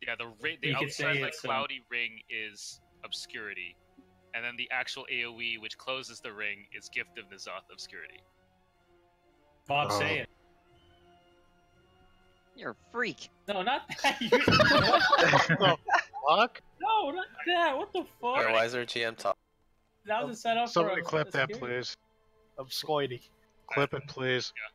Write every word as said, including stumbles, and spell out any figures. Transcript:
Yeah, the ri the You could outside say like it's, um, cloudy ring is obscurity, and then the actual AoE which closes the ring is Gift of N'Zoth obscurity. Bob, Oh. say it. You're a freak. No, not that. You... What the fuck? No, not that. What the fuck? Yeah, why is there G M talk? That was a setup Somebody for a, clip a that, scary- please. Obscoity. Clip it, please. Yeah.